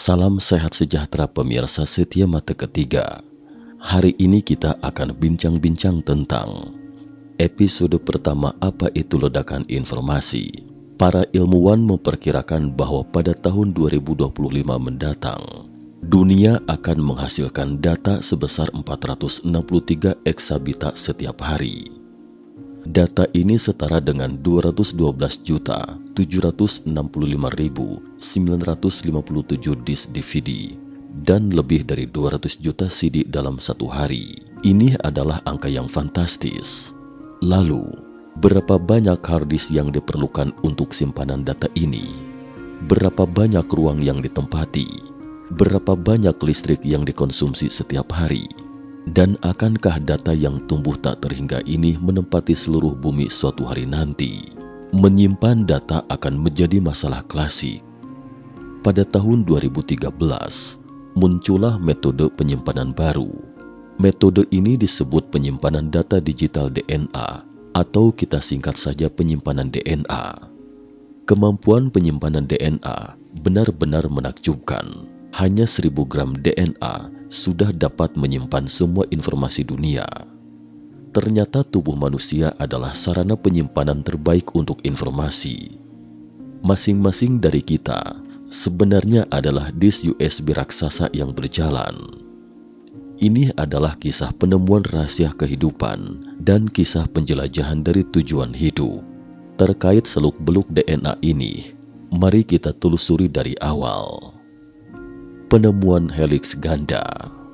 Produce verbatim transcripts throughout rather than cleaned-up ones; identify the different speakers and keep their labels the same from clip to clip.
Speaker 1: Salam sehat sejahtera pemirsa setia mata ketiga. Hari ini kita akan bincang-bincang tentang episode pertama, apa itu ledakan informasi. Para ilmuwan memperkirakan bahwa pada tahun dua ribu dua puluh lima mendatang, dunia akan menghasilkan data sebesar empat ratus enam puluh tiga eksabita setiap hari. Data ini setara dengan dua ratus dua belas juta tujuh ratus enam puluh lima ribu sembilan ratus lima puluh tujuh disk D V D dan lebih dari dua ratus juta C D dalam satu hari. Ini adalah angka yang fantastis. Lalu, berapa banyak hard disk yang diperlukan untuk simpanan data ini? Berapa banyak ruang yang ditempati? Berapa banyak listrik yang dikonsumsi setiap hari? Dan akankah data yang tumbuh tak terhingga ini menempati seluruh bumi suatu hari nanti? Menyimpan data akan menjadi masalah klasik. Pada tahun dua ribu tiga belas, muncullah metode penyimpanan baru. Metode ini disebut penyimpanan data digital D N A, atau kita singkat saja penyimpanan D N A. Kemampuan penyimpanan D N A benar-benar menakjubkan. Hanya seribu gram D N A sudah dapat menyimpan semua informasi dunia. Ternyata tubuh manusia adalah sarana penyimpanan terbaik untuk informasi. Masing-masing dari kita sebenarnya adalah disk U S B raksasa yang berjalan. Ini adalah kisah penemuan rahasia kehidupan dan kisah penjelajahan dari tujuan hidup. Terkait seluk-beluk D N A ini, mari kita telusuri dari awal. Penemuan heliks ganda.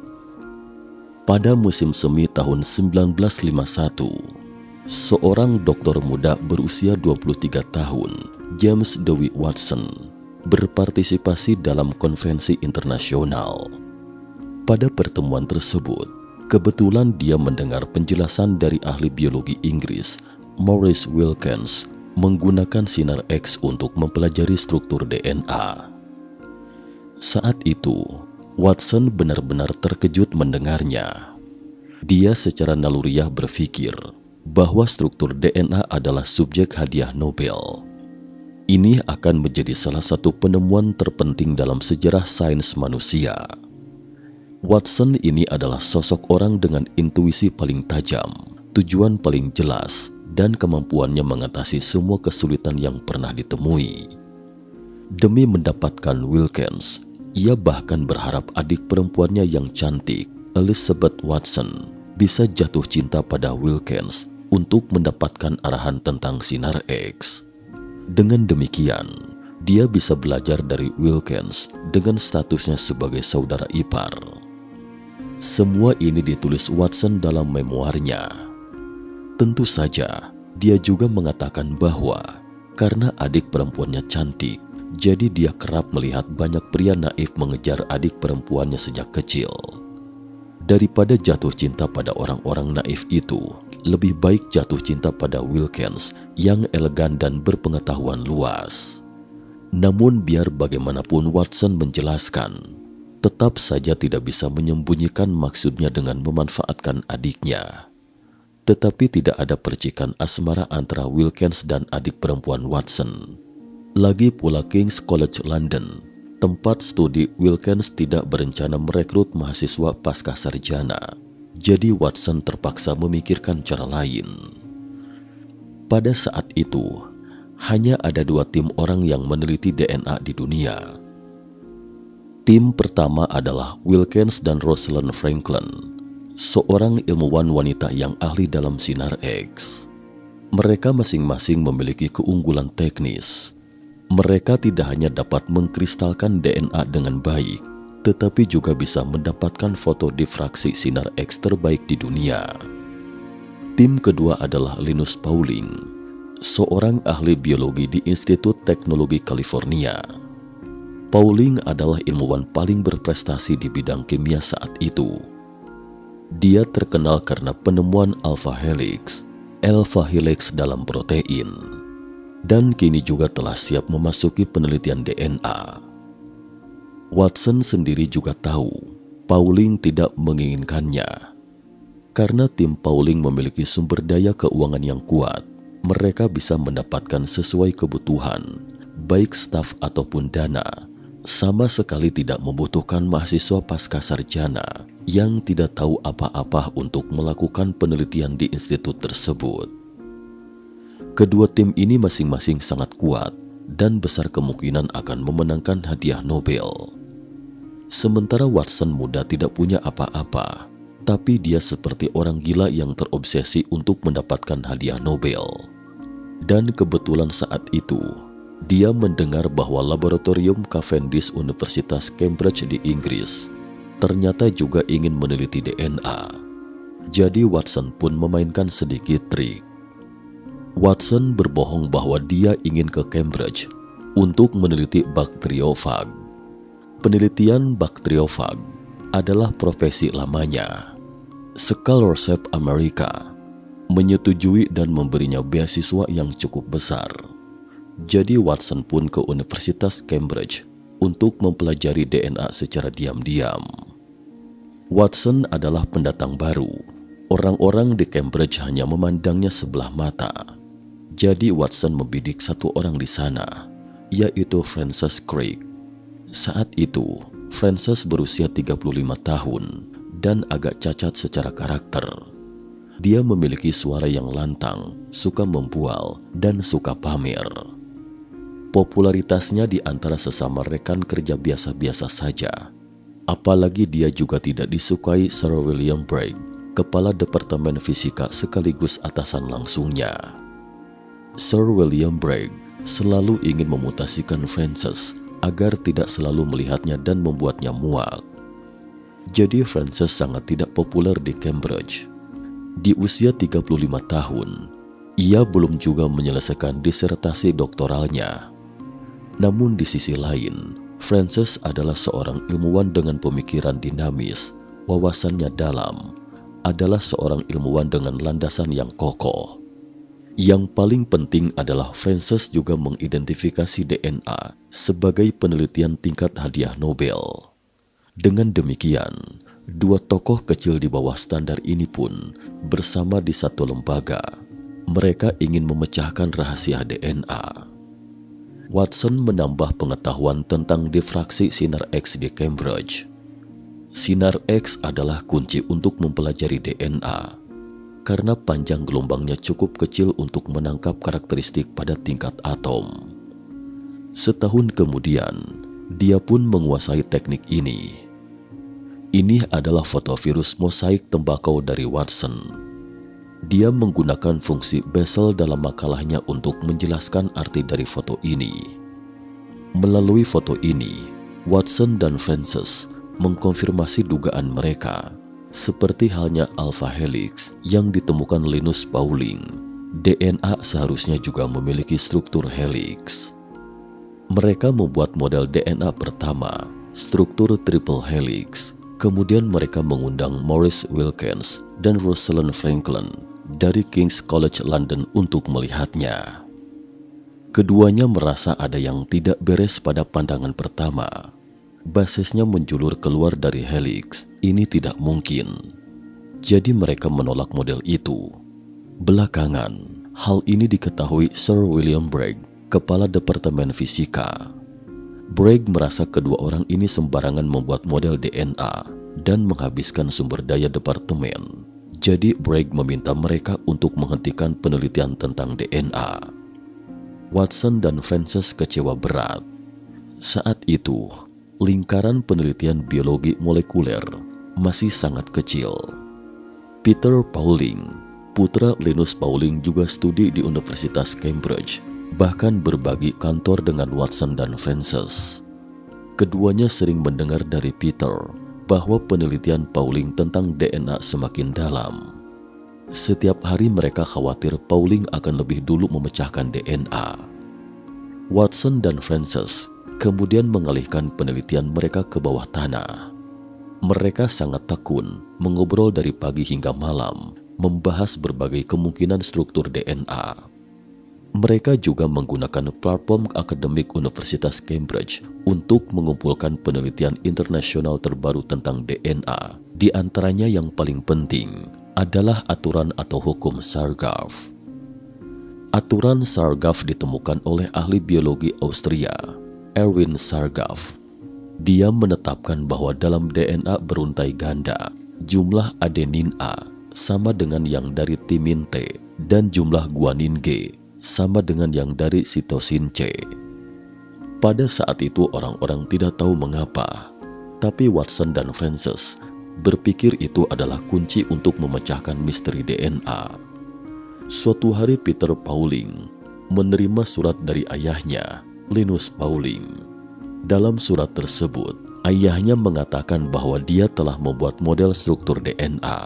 Speaker 1: Pada musim semi tahun seribu sembilan ratus lima puluh satu, seorang doktor muda berusia dua puluh tiga tahun, James Dewey Watson, berpartisipasi dalam konvensi internasional. Pada pertemuan tersebut, kebetulan dia mendengar penjelasan dari ahli biologi Inggris, Maurice Wilkins, menggunakan sinar X untuk mempelajari struktur D N A. Saat itu, Watson benar-benar terkejut mendengarnya. Dia secara naluriah berpikir bahwa struktur D N A adalah subjek hadiah Nobel. Ini akan menjadi salah satu penemuan terpenting dalam sejarah sains manusia. Watson ini adalah sosok orang dengan intuisi paling tajam, tujuan paling jelas, dan kemampuannya mengatasi semua kesulitan yang pernah ditemui. Demi mendapatkan Wilkins, ia bahkan berharap adik perempuannya yang cantik, Elizabeth Watson, bisa jatuh cinta pada Wilkins untuk mendapatkan arahan tentang sinar X. Dengan demikian, dia bisa belajar dari Wilkins dengan statusnya sebagai saudara ipar. Semua ini ditulis Watson dalam memoarnya. Tentu saja, dia juga mengatakan bahwa karena adik perempuannya cantik, jadi dia kerap melihat banyak pria naif mengejar adik perempuannya sejak kecil. Daripada jatuh cinta pada orang-orang naif itu, lebih baik jatuh cinta pada Wilkins yang elegan dan berpengetahuan luas. Namun biar bagaimanapun Watson menjelaskan, tetap saja tidak bisa menyembunyikan maksudnya dengan memanfaatkan adiknya. Tetapi tidak ada percikan asmara antara Wilkins dan adik perempuan Watson. Lagi pula King's College London, tempat studi Wilkins, tidak berencana merekrut mahasiswa pasca sarjana. Jadi Watson terpaksa memikirkan cara lain. Pada saat itu, hanya ada dua tim orang yang meneliti D N A di dunia. Tim pertama adalah Wilkins dan Rosalind Franklin, seorang ilmuwan wanita yang ahli dalam sinar X. Mereka masing-masing memiliki keunggulan teknis. Mereka tidak hanya dapat mengkristalkan D N A dengan baik, tetapi juga bisa mendapatkan foto difraksi sinar X terbaik di dunia. Tim kedua adalah Linus Pauling, seorang ahli biologi di Institut Teknologi California. Pauling adalah ilmuwan paling berprestasi di bidang kimia saat itu. Dia terkenal karena penemuan alpha helix, alpha helix dalam protein, dan kini juga telah siap memasuki penelitian D N A. Watson sendiri juga tahu Pauling tidak menginginkannya. Karena tim Pauling memiliki sumber daya keuangan yang kuat, mereka bisa mendapatkan sesuai kebutuhan, baik staf ataupun dana, sama sekali tidak membutuhkan mahasiswa pasca sarjana yang tidak tahu apa-apa untuk melakukan penelitian di institut tersebut. Kedua tim ini masing-masing sangat kuat dan besar kemungkinan akan memenangkan hadiah Nobel. Sementara Watson muda tidak punya apa-apa, tapi dia seperti orang gila yang terobsesi untuk mendapatkan hadiah Nobel. Dan kebetulan saat itu, dia mendengar bahwa laboratorium Cavendish Universitas Cambridge di Inggris ternyata juga ingin meneliti D N A. Jadi Watson pun memainkan sedikit trik. Watson berbohong bahwa dia ingin ke Cambridge untuk meneliti bakteriofag. Penelitian bakteriofag adalah profesi lamanya. Scholarship Amerika menyetujui dan memberinya beasiswa yang cukup besar. Jadi Watson pun ke Universitas Cambridge untuk mempelajari D N A secara diam-diam. Watson adalah pendatang baru. Orang-orang di Cambridge hanya memandangnya sebelah mata. Jadi Watson membidik satu orang di sana, yaitu Francis Crick. Saat itu, Francis berusia tiga puluh lima tahun dan agak cacat secara karakter. Dia memiliki suara yang lantang, suka membual, dan suka pamer. Popularitasnya di antara sesama rekan kerja biasa-biasa saja. Apalagi dia juga tidak disukai Sir William Bragg, kepala Departemen Fisika sekaligus atasan langsungnya. Sir William Bragg selalu ingin memutasikan Francis agar tidak selalu melihatnya dan membuatnya muak. Jadi Francis sangat tidak populer di Cambridge. Di usia tiga puluh lima tahun, ia belum juga menyelesaikan disertasi doktoralnya. Namun di sisi lain, Francis adalah seorang ilmuwan dengan pemikiran dinamis, wawasannya dalam, adalah seorang ilmuwan dengan landasan yang kokoh. Yang paling penting adalah Francis juga mengidentifikasi D N A sebagai penelitian tingkat hadiah Nobel. Dengan demikian, dua tokoh kecil di bawah standar ini pun bersama di satu lembaga. Mereka ingin memecahkan rahasia D N A. Watson menambah pengetahuan tentang difraksi sinar X di Cambridge. Sinar X adalah kunci untuk mempelajari D N A, karena panjang gelombangnya cukup kecil untuk menangkap karakteristik pada tingkat atom. Setahun kemudian, dia pun menguasai teknik ini. Ini adalah foto virus mosaik tembakau dari Watson. Dia menggunakan fungsi Bessel dalam makalahnya untuk menjelaskan arti dari foto ini. Melalui foto ini, Watson dan Francis mengkonfirmasi dugaan mereka, seperti halnya alpha helix yang ditemukan Linus Pauling. D N A seharusnya juga memiliki struktur helix. Mereka membuat model D N A pertama, struktur triple helix. Kemudian mereka mengundang Maurice Wilkins dan Rosalind Franklin dari King's College London untuk melihatnya. Keduanya merasa ada yang tidak beres pada pandangan pertama. Basisnya menjulur keluar dari helix, ini tidak mungkin. Jadi mereka menolak model itu. Belakangan, hal ini diketahui Sir William Bragg, kepala Departemen Fisika. Bragg merasa kedua orang ini sembarangan membuat model D N A dan menghabiskan sumber daya departemen. Jadi Bragg meminta mereka untuk menghentikan penelitian tentang D N A. Watson dan Francis kecewa berat. Saat itu, lingkaran penelitian biologi molekuler masih sangat kecil. Peter Pauling, putra Linus Pauling, juga studi di Universitas Cambridge, bahkan berbagi kantor dengan Watson dan Francis. Keduanya sering mendengar dari Peter bahwa penelitian Pauling tentang D N A semakin dalam. Setiap hari mereka khawatir Pauling akan lebih dulu memecahkan D N A. Watson dan Francis kemudian mengalihkan penelitian mereka ke bawah tanah. Mereka sangat tekun, mengobrol dari pagi hingga malam, membahas berbagai kemungkinan struktur D N A. Mereka juga menggunakan platform akademik Universitas Cambridge untuk mengumpulkan penelitian internasional terbaru tentang D N A. Di antaranya yang paling penting adalah aturan atau hukum Chargaff. Aturan Chargaff ditemukan oleh ahli biologi Austria, Erwin Chargaff. Dia menetapkan bahwa dalam D N A beruntai ganda, jumlah adenin A sama dengan yang dari timin T dan jumlah guanin G sama dengan yang dari sitosin C. Pada saat itu orang-orang tidak tahu mengapa, tapi Watson dan Francis berpikir itu adalah kunci untuk memecahkan misteri D N A. Suatu hari Peter Pauling menerima surat dari ayahnya, Linus Pauling. Dalam surat tersebut, ayahnya mengatakan bahwa dia telah membuat model struktur D N A.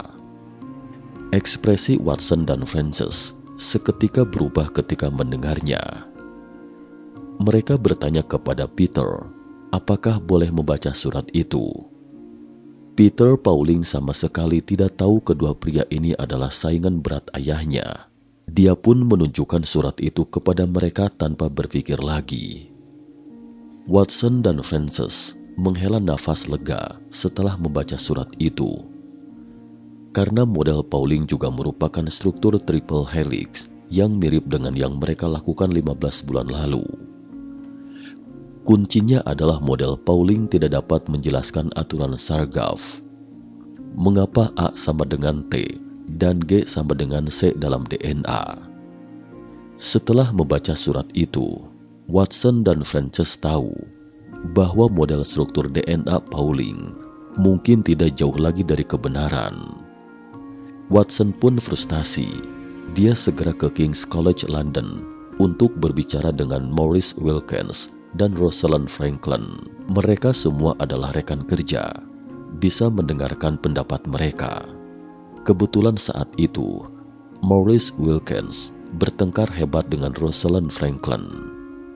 Speaker 1: Ekspresi Watson dan Francis seketika berubah ketika mendengarnya. Mereka bertanya kepada Peter, apakah boleh membaca surat itu. Peter Pauling sama sekali tidak tahu kedua pria ini adalah saingan berat ayahnya. Dia pun menunjukkan surat itu kepada mereka tanpa berpikir lagi. Watson dan Francis menghela nafas lega setelah membaca surat itu. Karena model Pauling juga merupakan struktur triple helix yang mirip dengan yang mereka lakukan lima belas bulan lalu. Kuncinya adalah model Pauling tidak dapat menjelaskan aturan Chargaff. Mengapa A sama dengan T dan G sama dengan C dalam D N A? Setelah membaca surat itu, Watson dan Francis tahu bahwa model struktur D N A Pauling mungkin tidak jauh lagi dari kebenaran. Watson pun frustasi. Dia segera ke King's College London untuk berbicara dengan Maurice Wilkins dan Rosalind Franklin. Mereka semua adalah rekan kerja, bisa mendengarkan pendapat mereka. Kebetulan saat itu, Maurice Wilkins bertengkar hebat dengan Rosalind Franklin.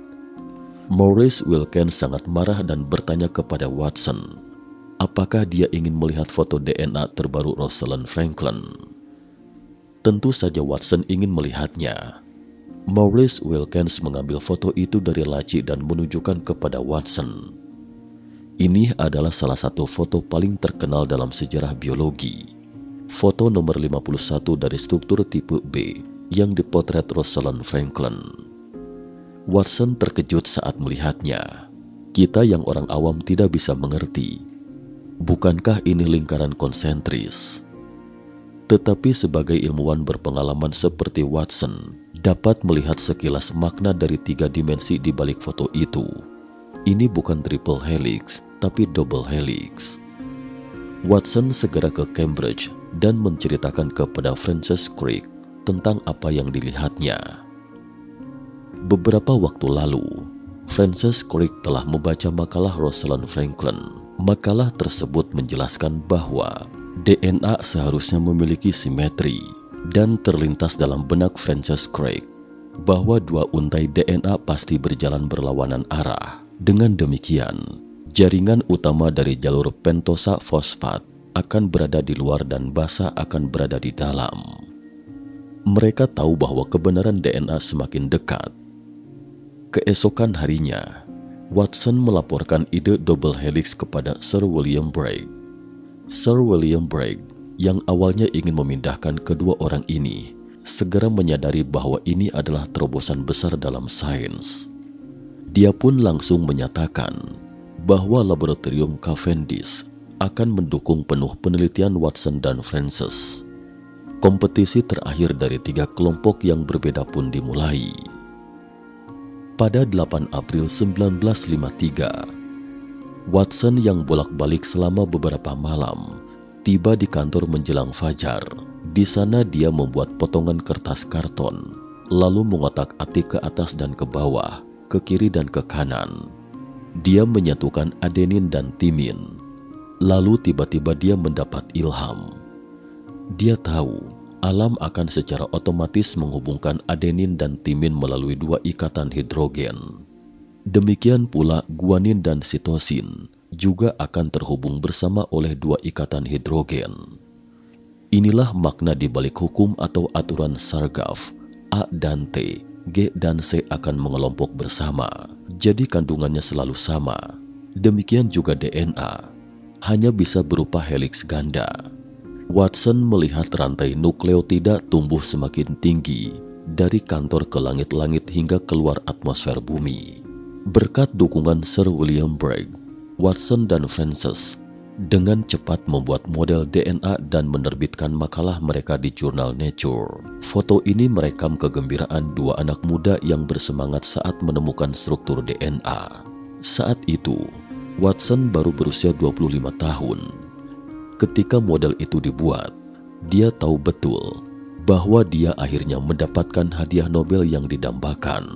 Speaker 1: Maurice Wilkins sangat marah dan bertanya kepada Watson, apakah dia ingin melihat foto D N A terbaru Rosalind Franklin. Tentu saja Watson ingin melihatnya. Maurice Wilkins mengambil foto itu dari laci dan menunjukkan kepada Watson. Ini adalah salah satu foto paling terkenal dalam sejarah biologi. Foto nomor lima puluh satu dari struktur tipe B yang dipotret Rosalind Franklin. Watson terkejut saat melihatnya. Kita yang orang awam tidak bisa mengerti. Bukankah ini lingkaran konsentris? Tetapi sebagai ilmuwan berpengalaman seperti Watson, dapat melihat sekilas makna dari tiga dimensi di balik foto itu. Ini bukan triple helix, tapi double helix. Watson segera ke Cambridge dan menceritakan kepada Francis Crick tentang apa yang dilihatnya. Beberapa waktu lalu, Francis Crick telah membaca makalah Rosalind Franklin. Makalah tersebut menjelaskan bahwa D N A seharusnya memiliki simetri, dan terlintas dalam benak Francis Crick bahwa dua untai D N A pasti berjalan berlawanan arah. Dengan demikian, jaringan utama dari jalur pentosa fosfat akan berada di luar dan basa akan berada di dalam. Mereka tahu bahwa kebenaran D N A semakin dekat. Keesokan harinya, Watson melaporkan ide double helix kepada Sir William Bragg. Sir William Bragg yang awalnya ingin memindahkan kedua orang ini segera menyadari bahwa ini adalah terobosan besar dalam sains. Dia pun langsung menyatakan bahwa laboratorium Cavendish akan mendukung penuh penelitian Watson dan Francis. Kompetisi terakhir dari tiga kelompok yang berbeda pun dimulai. Pada delapan April seribu sembilan ratus lima puluh tiga, Watson yang bolak-balik selama beberapa malam tiba di kantor menjelang fajar. Di sana dia membuat potongan kertas karton, lalu mengotak-atik ke atas dan ke bawah, ke kiri dan ke kanan. Dia menyatukan adenin dan timin. Lalu tiba-tiba dia mendapat ilham. Dia tahu alam akan secara otomatis menghubungkan adenin dan timin melalui dua ikatan hidrogen. Demikian pula guanin dan sitosin juga akan terhubung bersama oleh dua ikatan hidrogen. Inilah makna di balik hukum atau aturan Chargaff. A dan T, G dan C akan mengelompok bersama, jadi kandungannya selalu sama. Demikian juga D N A, hanya bisa berupa heliks ganda. Watson melihat rantai nukleotida tumbuh semakin tinggi dari kantor ke langit-langit hingga keluar atmosfer bumi. Berkat dukungan Sir William Bragg, Watson dan Frances dengan cepat membuat model D N A dan menerbitkan makalah mereka di jurnal Nature. Foto ini merekam kegembiraan dua anak muda yang bersemangat saat menemukan struktur D N A. Saat itu, Watson baru berusia dua puluh lima tahun. Ketika model itu dibuat, dia tahu betul bahwa dia akhirnya mendapatkan hadiah Nobel yang didambakan.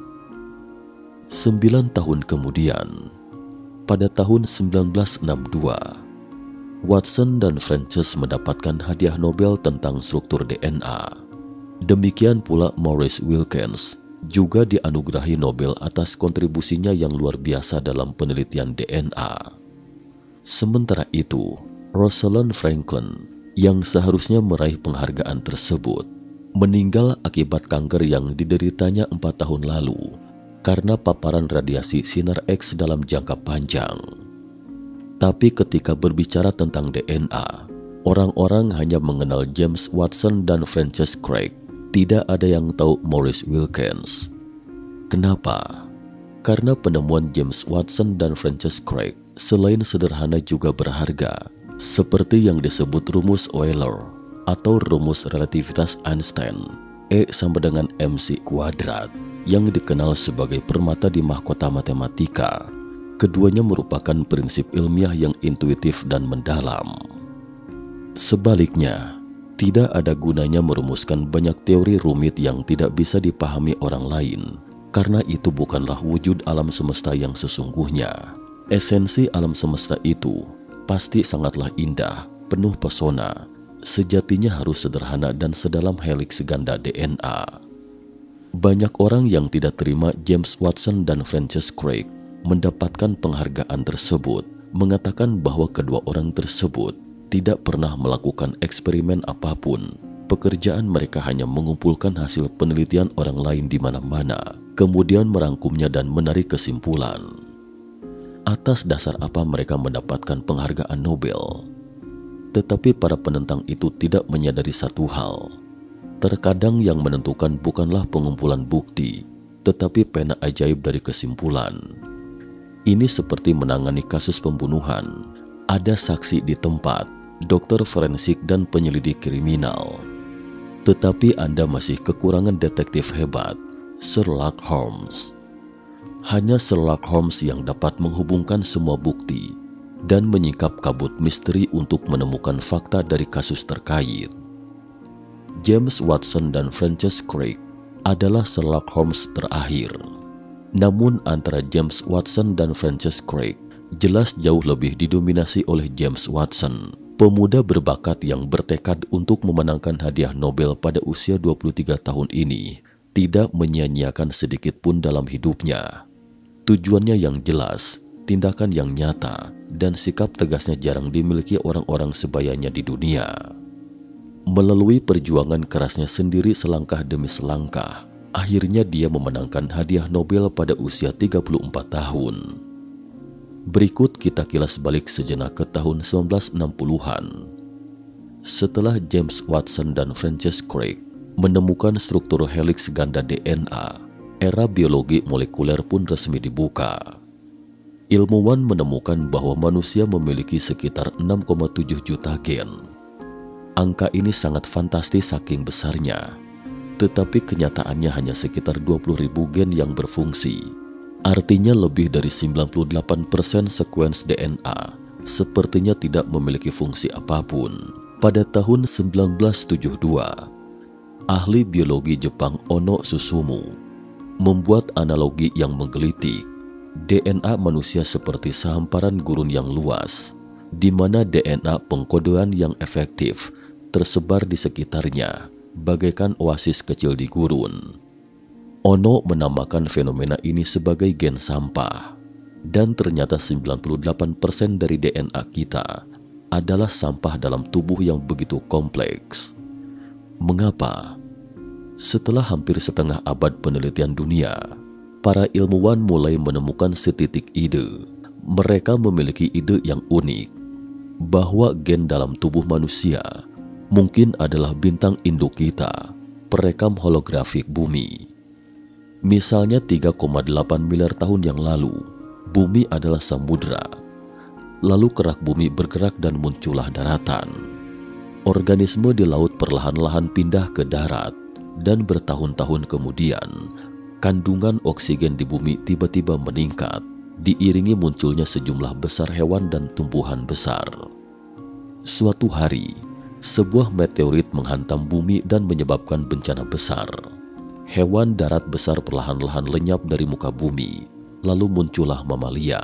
Speaker 1: Sembilan tahun kemudian, pada tahun sembilan belas enam puluh dua, Watson dan Frances mendapatkan hadiah Nobel tentang struktur D N A. Demikian pula Maurice Wilkins juga dianugerahi Nobel atas kontribusinya yang luar biasa dalam penelitian D N A. Sementara itu, Rosalind Franklin yang seharusnya meraih penghargaan tersebut meninggal akibat kanker yang dideritanya empat tahun lalu karena paparan radiasi sinar X dalam jangka panjang. Tapi ketika berbicara tentang D N A, orang-orang hanya mengenal James Watson dan Frances Crick. Tidak ada yang tahu Maurice Wilkins. Kenapa? Karena penemuan James Watson dan Frances Crick selain sederhana juga berharga, seperti yang disebut rumus Euler atau rumus relativitas Einstein, E sama dengan mc kuadrat, yang dikenal sebagai permata di mahkota matematika. Keduanya merupakan prinsip ilmiah yang intuitif dan mendalam. Sebaliknya, tidak ada gunanya merumuskan banyak teori rumit yang tidak bisa dipahami orang lain, karena itu bukanlah wujud alam semesta yang sesungguhnya. Esensi alam semesta itu pasti sangatlah indah, penuh pesona, sejatinya harus sederhana dan sedalam heliks ganda D N A. Banyak orang yang tidak terima James Watson dan Frances Crick mendapatkan penghargaan tersebut mengatakan bahwa kedua orang tersebut tidak pernah melakukan eksperimen apapun. Pekerjaan mereka hanya mengumpulkan hasil penelitian orang lain di mana-mana, kemudian merangkumnya dan menarik kesimpulan. Atas dasar apa mereka mendapatkan penghargaan Nobel? Tetapi para penentang itu tidak menyadari satu hal. Terkadang yang menentukan bukanlah pengumpulan bukti, tetapi pena ajaib dari kesimpulan. Ini seperti menangani kasus pembunuhan. Ada saksi di tempat, dokter forensik dan penyelidik kriminal. Tetapi Anda masih kekurangan detektif hebat, Sherlock Holmes. Hanya Sherlock Holmes yang dapat menghubungkan semua bukti dan menyingkap kabut misteri untuk menemukan fakta dari kasus terkait. James Watson dan Frances Crick adalah Sherlock Holmes terakhir. Namun antara James Watson dan Frances Crick jelas jauh lebih didominasi oleh James Watson, pemuda berbakat yang bertekad untuk memenangkan hadiah Nobel pada usia dua puluh tiga tahun ini, tidak menyia-nyiakan sedikit pun dalam hidupnya. Tujuannya yang jelas, tindakan yang nyata, dan sikap tegasnya jarang dimiliki orang-orang sebayanya di dunia. Melalui perjuangan kerasnya sendiri selangkah demi selangkah, akhirnya dia memenangkan hadiah Nobel pada usia tiga puluh empat tahun. Berikut kita kilas balik sejenak ke tahun sembilan belas enam puluhan. Setelah James Watson dan Frances Crick menemukan struktur heliks ganda D N A, era biologi molekuler pun resmi dibuka. Ilmuwan menemukan bahwa manusia memiliki sekitar enam koma tujuh juta gen. Angka ini sangat fantastis saking besarnya, tetapi kenyataannya hanya sekitar dua puluh ribu gen yang berfungsi. Artinya lebih dari sembilan puluh delapan persen sekuens D N A sepertinya tidak memiliki fungsi apapun. Pada tahun sembilan belas tujuh puluh dua, ahli biologi Jepang Ono Susumu membuat analogi yang menggelitik. D N A manusia seperti sehamparan gurun yang luas, di mana D N A pengkodean yang efektif tersebar di sekitarnya, bagaikan oasis kecil di gurun. Ono menamakan fenomena ini sebagai gen sampah, dan ternyata sembilan puluh delapan persen dari D N A kita adalah sampah dalam tubuh yang begitu kompleks. Mengapa? Setelah hampir setengah abad penelitian dunia, para ilmuwan mulai menemukan setitik ide. Mereka memiliki ide yang unik, bahwa gen dalam tubuh manusia mungkin adalah bintang induk kita, perekam holografik bumi. Misalnya tiga koma delapan miliar tahun yang lalu, bumi adalah samudra, Lalu kerak bumi bergerak dan muncullah daratan. Organisme di laut perlahan-lahan pindah ke darat, dan bertahun-tahun kemudian, kandungan oksigen di bumi tiba-tiba meningkat, diiringi munculnya sejumlah besar hewan dan tumbuhan besar. Suatu hari, sebuah meteorit menghantam bumi dan menyebabkan bencana besar. Hewan darat besar perlahan-lahan lenyap dari muka bumi, lalu muncullah mamalia.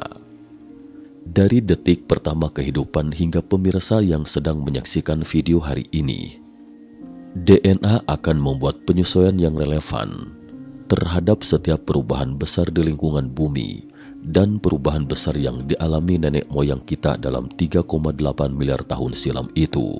Speaker 1: Dari detik pertama kehidupan hingga pemirsa yang sedang menyaksikan video hari ini, D N A akan membuat penyesuaian yang relevan terhadap setiap perubahan besar di lingkungan bumi dan perubahan besar yang dialami nenek moyang kita dalam tiga koma delapan miliar tahun silam itu.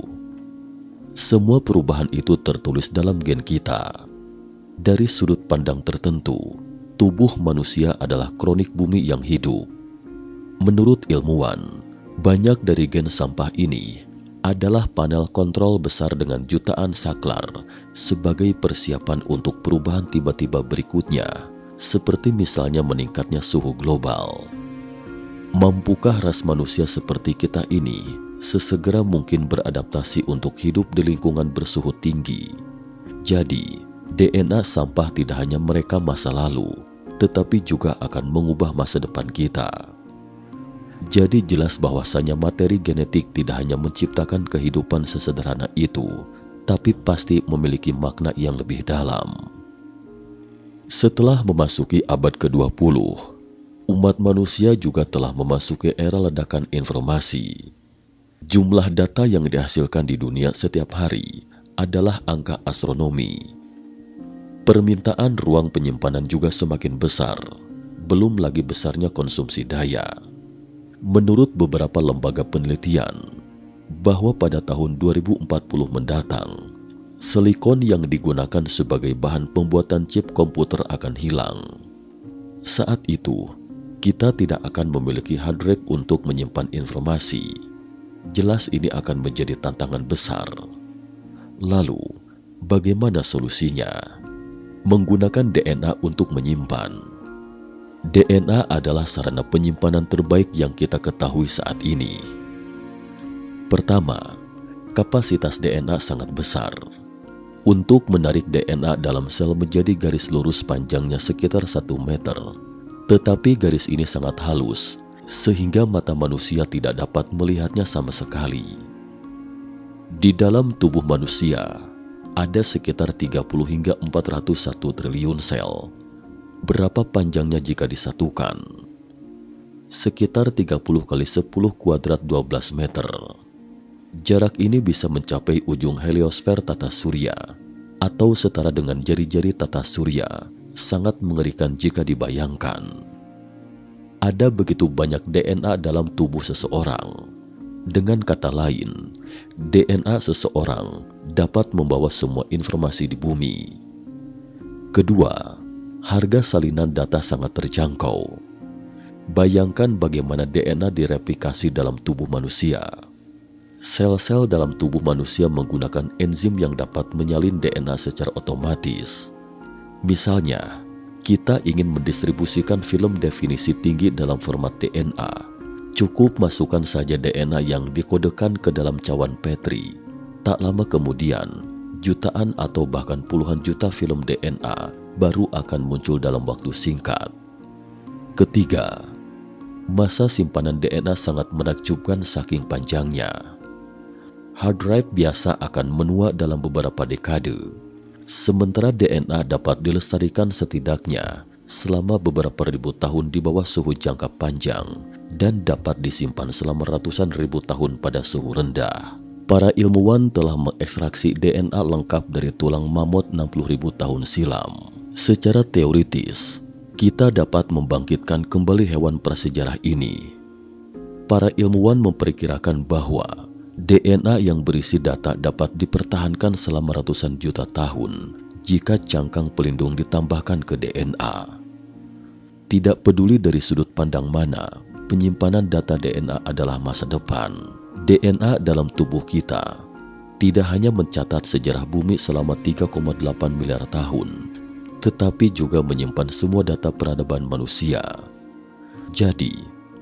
Speaker 1: Semua perubahan itu tertulis dalam gen kita. Dari sudut pandang tertentu, tubuh manusia adalah kronik bumi yang hidup. Menurut ilmuwan, banyak dari gen sampah ini adalah panel kontrol besar dengan jutaan saklar sebagai persiapan untuk perubahan tiba-tiba berikutnya, seperti misalnya meningkatnya suhu global. Mampukah ras manusia seperti kita ini sesegera mungkin beradaptasi untuk hidup di lingkungan bersuhu tinggi? Jadi, D N A sampah tidak hanya merekam masa lalu, tetapi juga akan mengubah masa depan kita. Jadi jelas bahwasanya materi genetik tidak hanya menciptakan kehidupan sesederhana itu, tapi pasti memiliki makna yang lebih dalam. Setelah memasuki abad ke dua puluh, umat manusia juga telah memasuki era ledakan informasi. Jumlah data yang dihasilkan di dunia setiap hari adalah angka astronomi. Permintaan ruang penyimpanan juga semakin besar, belum lagi besarnya konsumsi daya. Menurut beberapa lembaga penelitian, bahwa pada tahun dua ribu empat puluh mendatang, silikon yang digunakan sebagai bahan pembuatan chip komputer akan hilang. Saat itu, kita tidak akan memiliki hard drive untuk menyimpan informasi. Jelas ini akan menjadi tantangan besar. Lalu, bagaimana solusinya? Menggunakan D N A untuk menyimpan. D N A adalah sarana penyimpanan terbaik yang kita ketahui saat ini. Pertama, kapasitas D N A sangat besar. Untuk menarik D N A dalam sel menjadi garis lurus panjangnya sekitar satu meter. Tetapi garis ini sangat halus, sehingga mata manusia tidak dapat melihatnya sama sekali. Di dalam tubuh manusia, ada sekitar tiga puluh hingga empat ratus satu triliun sel. Berapa panjangnya jika disatukan? Sekitar tiga puluh kali sepuluh kuadrat dua belas meter. Jarak ini bisa mencapai ujung heliosfer tata surya, atau setara dengan jari-jari tata surya. Sangat mengerikan jika dibayangkan. Ada begitu banyak D N A dalam tubuh seseorang. Dengan kata lain, D N A seseorang dapat membawa semua informasi di bumi. Kedua, harga salinan data sangat terjangkau. Bayangkan bagaimana D N A direplikasi dalam tubuh manusia. Sel-sel dalam tubuh manusia menggunakan enzim yang dapat menyalin D N A secara otomatis. Misalnya, kita ingin mendistribusikan film definisi tinggi dalam format D N A. Cukup masukkan saja D N A yang dikodekan ke dalam cawan Petri. Tak lama kemudian, jutaan atau bahkan puluhan juta film D N A baru akan muncul dalam waktu singkat. Ketiga, masa simpanan D N A sangat menakjubkan saking panjangnya. Hard drive biasa akan menua dalam beberapa dekade, sementara D N A dapat dilestarikan setidaknya selama beberapa ribu tahun di bawah suhu jangka panjang dan dapat disimpan selama ratusan ribu tahun pada suhu rendah. Para ilmuwan telah mengekstraksi D N A lengkap dari tulang mamut enam puluh ribu tahun silam. Secara teoritis, kita dapat membangkitkan kembali hewan prasejarah ini. Para ilmuwan memperkirakan bahwa D N A yang berisi data dapat dipertahankan selama ratusan juta tahun jika cangkang pelindung ditambahkan ke D N A. Tidak peduli dari sudut pandang mana, penyimpanan data D N A adalah masa depan. D N A dalam tubuh kita tidak hanya mencatat sejarah bumi selama tiga koma delapan miliar tahun, tetapi juga menyimpan semua data peradaban manusia. Jadi,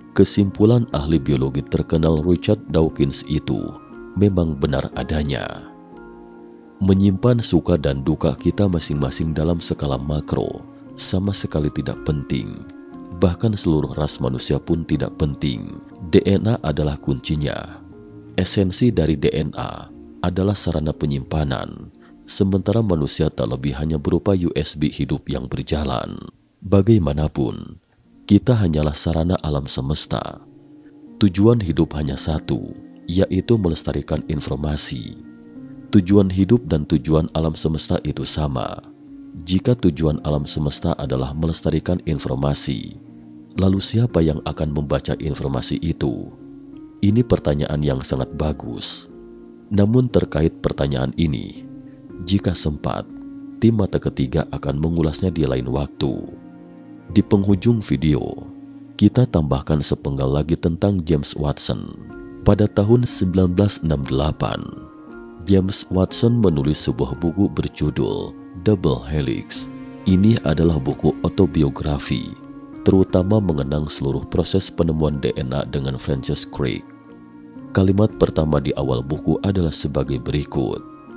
Speaker 1: Kesimpulan ahli biologi terkenal Richard Dawkins itu memang benar adanya. Menyimpan suka dan duka kita masing-masing dalam skala makro sama sekali tidak penting. Bahkan seluruh ras manusia pun tidak penting. D N A adalah kuncinya. Esensi dari D N A adalah sarana penyimpanan, sementara manusia tak lebih hanya berupa U S B hidup yang berjalan. Bagaimanapun, kita hanyalah sarana alam semesta. Tujuan hidup hanya satu, yaitu melestarikan informasi. Tujuan hidup dan tujuan alam semesta itu sama. Jika tujuan alam semesta adalah melestarikan informasi, lalu siapa yang akan membaca informasi itu? Ini pertanyaan yang sangat bagus. Namun terkait pertanyaan ini, jika sempat, tim Mata Ketiga akan mengulasnya di lain waktu. Di penghujung video, kita tambahkan sepenggal lagi tentang James Watson. Pada tahun sembilan belas enam puluh delapan, James Watson menulis sebuah buku berjudul Double Helix. Ini adalah buku autobiografi, terutama mengenang seluruh proses penemuan D N A dengan Francis Crick. Kalimat pertama di awal buku adalah sebagai berikut.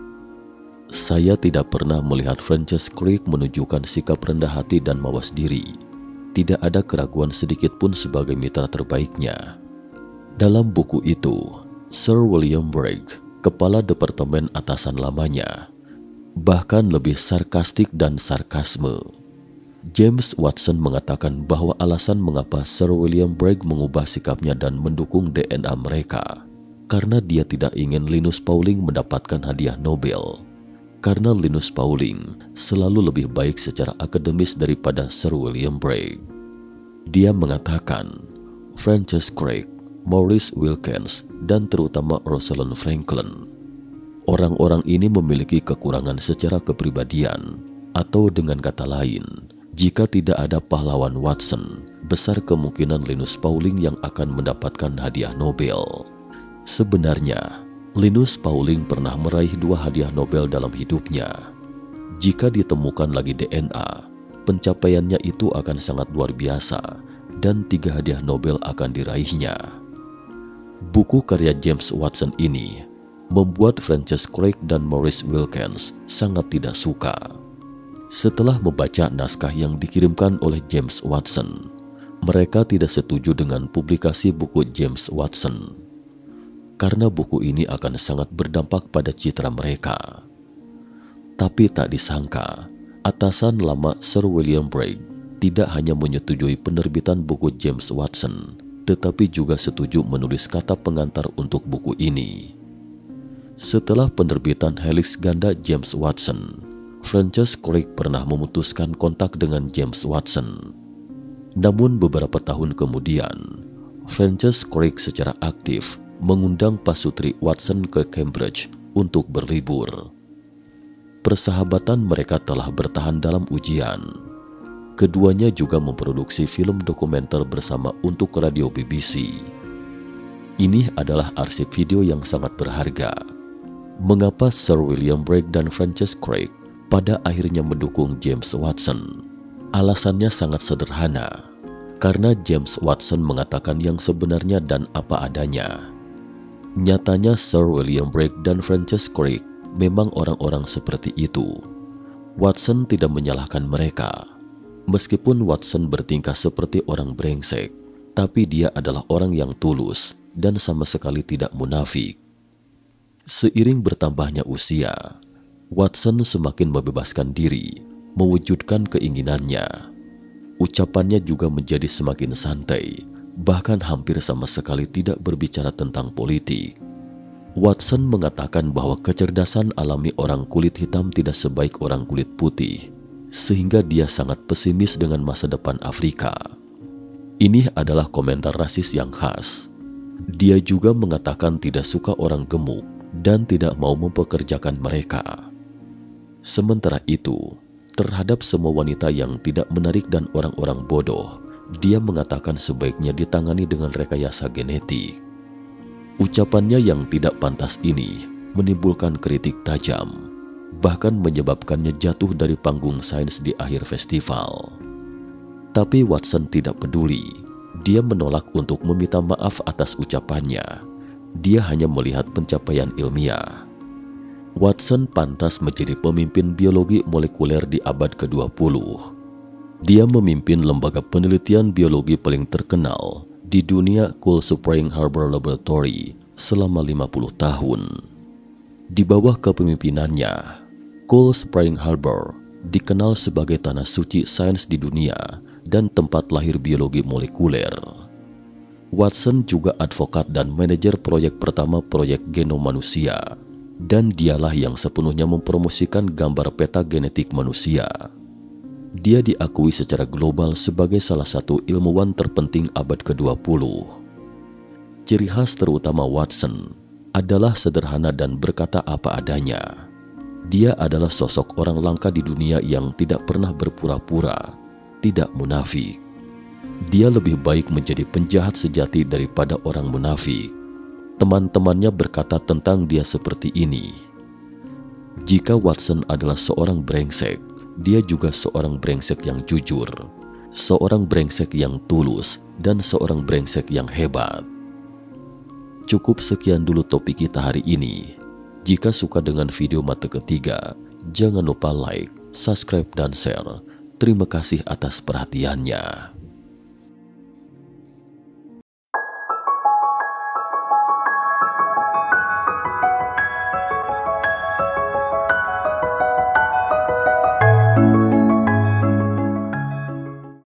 Speaker 1: Saya tidak pernah melihat Francis Crick menunjukkan sikap rendah hati dan mawas diri. Tidak ada keraguan sedikit pun sebagai mitra terbaiknya. Dalam buku itu, Sir William Bragg, kepala departemen atasan lamanya, bahkan lebih sarkastik dan sarkasme. James Watson mengatakan bahwa alasan mengapa Sir William Bragg mengubah sikapnya dan mendukung D N A mereka karena dia tidak ingin Linus Pauling mendapatkan hadiah Nobel. Karena Linus Pauling selalu lebih baik secara akademis daripada Sir William Bragg. Dia mengatakan Francis Crick, Maurice Wilkins, dan terutama Rosalind Franklin, orang-orang ini memiliki kekurangan secara kepribadian, atau dengan kata lain, jika tidak ada pahlawan Watson, besar kemungkinan Linus Pauling yang akan mendapatkan hadiah Nobel. Sebenarnya, Linus Pauling pernah meraih dua hadiah Nobel dalam hidupnya. Jika ditemukan lagi D N A, pencapaiannya itu akan sangat luar biasa dan tiga hadiah Nobel akan diraihnya. Buku karya James Watson ini membuat Francis Crick dan Maurice Wilkins sangat tidak suka. Setelah membaca naskah yang dikirimkan oleh James Watson, mereka tidak setuju dengan publikasi buku James Watson, karena buku ini akan sangat berdampak pada citra mereka. Tapi tak disangka, atasan lama Sir William Bragg tidak hanya menyetujui penerbitan buku James Watson, tetapi juga setuju menulis kata pengantar untuk buku ini. Setelah penerbitan Helix Ganda James Watson, Francis Crick pernah memutuskan kontak dengan James Watson. Namun beberapa tahun kemudian, Francis Crick secara aktif mengundang pasutri Watson ke Cambridge untuk berlibur. Persahabatan mereka telah bertahan dalam ujian. Keduanya juga memproduksi film dokumenter bersama untuk radio B B C. Ini adalah arsip video yang sangat berharga. Mengapa Sir William Bragg dan Francis Crick pada akhirnya mendukung James Watson? Alasannya sangat sederhana, karena James Watson mengatakan yang sebenarnya dan apa adanya. Nyatanya Sir William Bragg dan Francis Crick memang orang-orang seperti itu. Watson tidak menyalahkan mereka. Meskipun Watson bertingkah seperti orang brengsek, tapi dia adalah orang yang tulus dan sama sekali tidak munafik. Seiring bertambahnya usia, Watson semakin membebaskan diri, mewujudkan keinginannya. Ucapannya juga menjadi semakin santai, bahkan hampir sama sekali tidak berbicara tentang politik. Watson mengatakan bahwa kecerdasan alami orang kulit hitam tidak sebaik orang kulit putih, sehingga dia sangat pesimis dengan masa depan Afrika. Ini adalah komentar rasis yang khas. Dia juga mengatakan tidak suka orang gemuk dan tidak mau mempekerjakan mereka. Sementara itu, terhadap semua wanita yang tidak menarik dan orang-orang bodoh, dia mengatakan sebaiknya ditangani dengan rekayasa genetik. Ucapannya yang tidak pantas ini menimbulkan kritik tajam, bahkan menyebabkannya jatuh dari panggung sains di akhir festival. Tapi Watson tidak peduli. Dia menolak untuk meminta maaf atas ucapannya. Dia hanya melihat pencapaian ilmiah. Watson pantas menjadi pemimpin biologi molekuler di abad ke dua puluh. Dia memimpin lembaga penelitian biologi paling terkenal di dunia, Cold Spring Harbor Laboratory, selama lima puluh tahun. Di bawah kepemimpinannya, Cold Spring Harbor dikenal sebagai tanah suci sains di dunia dan tempat lahir biologi molekuler. Watson juga advokat dan manajer proyek pertama proyek genom manusia, dan dialah yang sepenuhnya mempromosikan gambar peta genetik manusia. Dia diakui secara global sebagai salah satu ilmuwan terpenting abad ke dua puluh. Ciri khas terutama Watson adalah sederhana dan berkata apa adanya. Dia adalah sosok orang langka di dunia yang tidak pernah berpura-pura, tidak munafik. Dia lebih baik menjadi penjahat sejati daripada orang munafik. Teman-temannya berkata tentang dia seperti ini. Jika Watson adalah seorang brengsek, dia juga seorang brengsek yang jujur, seorang brengsek yang tulus, dan seorang brengsek yang hebat. Cukup sekian dulu topik kita hari ini. Jika suka dengan video mata ketiga, jangan lupa like, subscribe, dan share. Terima kasih atas perhatiannya.